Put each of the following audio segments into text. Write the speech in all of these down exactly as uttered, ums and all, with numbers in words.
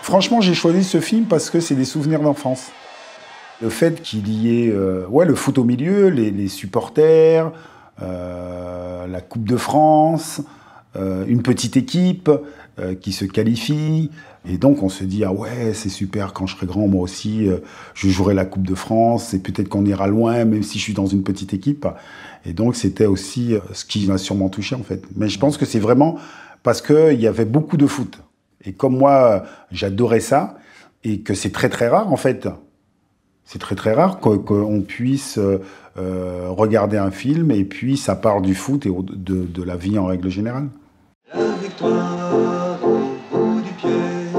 Franchement, j'ai choisi ce film parce que c'est des souvenirs d'enfance. Le fait qu'il y ait euh, ouais, le foot au milieu, les, les supporters, euh, la Coupe de France, euh, une petite équipe euh, qui se qualifie. Et donc on se dit, ah ouais, c'est super, quand je serai grand, moi aussi, euh, je jouerai la Coupe de France, et peut-être qu'on ira loin, même si je suis dans une petite équipe. Et donc c'était aussi euh, ce qui m'a sûrement touché, en fait. Mais je pense que c'est vraiment parce qu'il y avait beaucoup de foot. Et comme moi, j'adorais ça, et que c'est très très rare, en fait. C'est très très rare qu'on puisse euh, regarder un film et puis ça part du foot et de, de la vie en règle générale. La victoire au bout du pied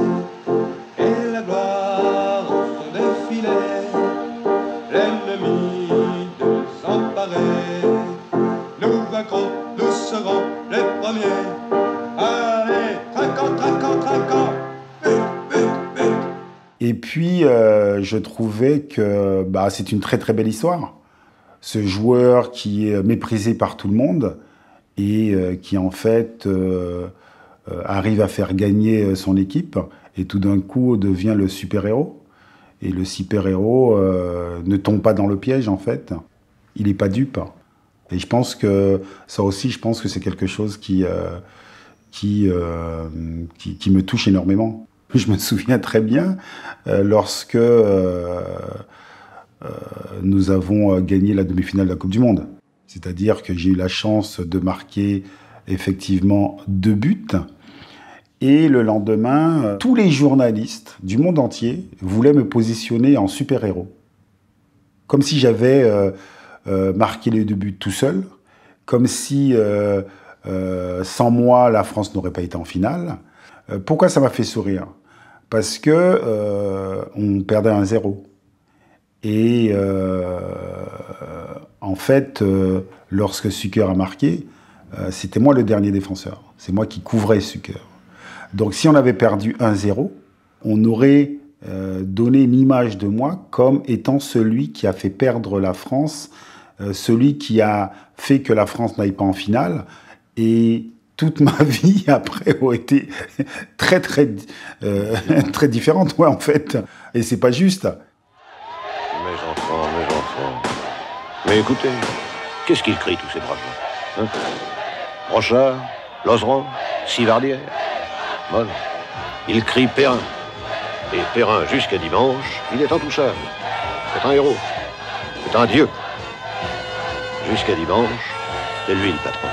et la gloire au défilé, l'ennemi désemparé, nous vaincrons, nous serons les premiers. Allez, trinquant, trinquant, trinquant, but, but, but. Et puis, euh, je trouvais que bah, c'est une très très belle histoire. Ce joueur qui est méprisé par tout le monde et euh, qui en fait euh, euh, arrive à faire gagner son équipe et tout d'un coup devient le super-héros. Et le super-héros euh, ne tombe pas dans le piège en fait. Il n'est pas dupe. Et je pense que ça aussi, je pense que c'est quelque chose qui, euh, qui, euh, qui, qui me touche énormément. Je me souviens très bien euh, lorsque euh, euh, nous avons gagné la demi-finale de la Coupe du Monde. C'est-à-dire que j'ai eu la chance de marquer effectivement deux buts. Et le lendemain, euh, tous les journalistes du monde entier voulaient me positionner en super-héros. Comme si j'avais euh, euh, marqué les deux buts tout seul. Comme si euh, euh, sans moi, la France n'aurait pas été en finale. Euh, pourquoi ça m'a fait sourire ? Parce que euh, on perdait un zéro. Et euh, en fait, euh, lorsque Suker a marqué, euh, c'était moi le dernier défenseur. C'est moi qui couvrais Suker. Donc si on avait perdu un zéro, on aurait euh, donné une image de moi comme étant celui qui a fait perdre la France, euh, celui qui a fait que la France n'aille pas en finale. Et toute ma vie, après, a été très, très, euh, très différente, ouais, en fait. Et c'est pas juste. Mes enfants, mes enfants. Mais écoutez, qu'est-ce qu'ils crient, tous ces braves gens, hein? Brochard, Lozeran, Sivardière. Bon, ils crient Perrin. Et Perrin, jusqu'à dimanche, il est intouchable. C'est un héros. C'est un dieu. Jusqu'à dimanche, c'est lui le patron.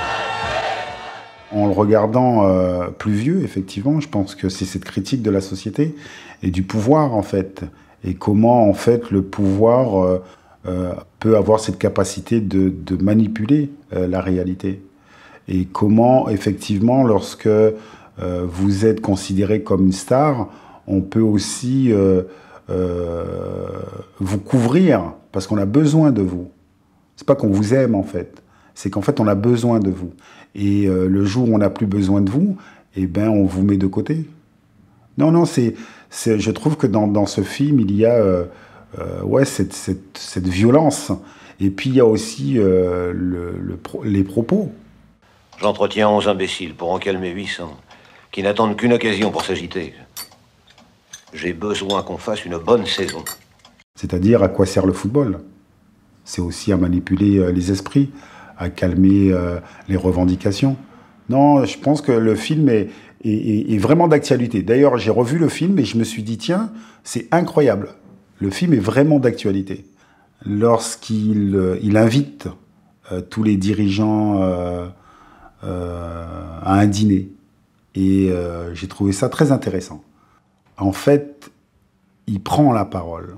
En le regardant euh, plus vieux, effectivement, je pense que c'est cette critique de la société et du pouvoir, en fait. Et comment, en fait, le pouvoir euh, euh, peut avoir cette capacité de, de manipuler euh, la réalité. Et comment, effectivement, lorsque euh, vous êtes considéré comme une star, on peut aussi euh, euh, vous couvrir parce qu'on a besoin de vous. C'est pas qu'on vous aime, en fait. C'est qu'en fait, on a besoin de vous. Et euh, le jour où on n'a plus besoin de vous, eh ben, on vous met de côté. Non, non, c'est, c'est, je trouve que dans, dans ce film, il y a euh, euh, ouais, cette, cette, cette violence. Et puis, il y a aussi euh, le, le, les propos. J'entretiens onze imbéciles pour en calmer huit cents, qui n'attendent qu'une occasion pour s'agiter. J'ai besoin qu'on fasse une bonne saison. C'est-à-dire, à quoi sert le football ? C'est aussi à manipuler euh, les esprits, à calmer euh, les revendications. Non, je pense que le film est, est, est, est vraiment d'actualité. D'ailleurs, j'ai revu le film et je me suis dit, tiens, c'est incroyable. Le film est vraiment d'actualité. Lorsqu'il euh, il invite euh, tous les dirigeants euh, euh, à un dîner. Et euh, j'ai trouvé ça très intéressant. En fait, il prend la parole.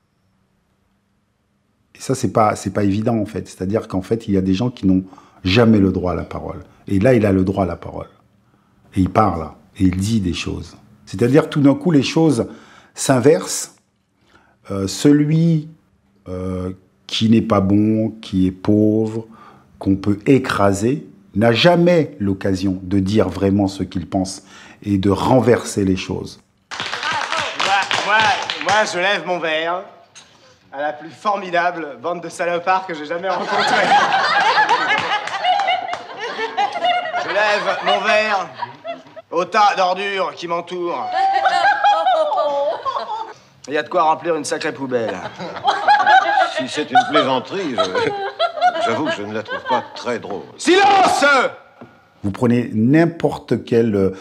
Et ça, c'est pas, c'est pas évident, en fait. C'est-à-dire qu'en fait, il y a des gens qui n'ont jamais le droit à la parole. Et là, il a le droit à la parole. Et il parle, et il dit des choses. C'est-à-dire, tout d'un coup, les choses s'inversent. Euh, celui euh, qui n'est pas bon, qui est pauvre, qu'on peut écraser, n'a jamais l'occasion de dire vraiment ce qu'il pense et de renverser les choses. Moi, moi, moi, je lève mon verre à la plus formidable bande de salopards que j'ai jamais rencontrée. Je lève mon verre au tas d'ordures qui m'entourent. Il y a de quoi remplir une sacrée poubelle. Si c'est une plaisanterie, je- j'avoue que je ne la trouve pas très drôle. Silence! Vous prenez n'importe quelle, euh,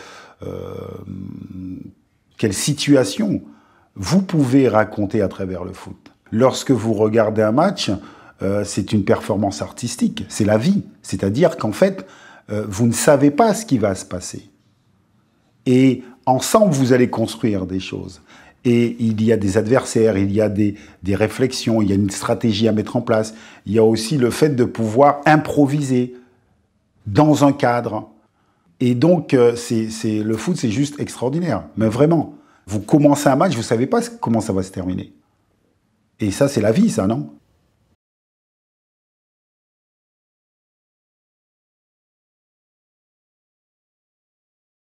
quelle situation, vous pouvez raconter à travers le foot. Lorsque vous regardez un match, euh, c'est une performance artistique, c'est la vie. C'est-à-dire qu'en fait, euh, vous ne savez pas ce qui va se passer. Et ensemble, vous allez construire des choses. Et il y a des adversaires, il y a des, des réflexions, il y a une stratégie à mettre en place. Il y a aussi le fait de pouvoir improviser dans un cadre. Et donc, euh, c'est, c'est, le foot, c'est juste extraordinaire. Mais vraiment, vous commencez un match, vous ne savez pas comment ça va se terminer. Et ça, c'est la vie, ça, non ?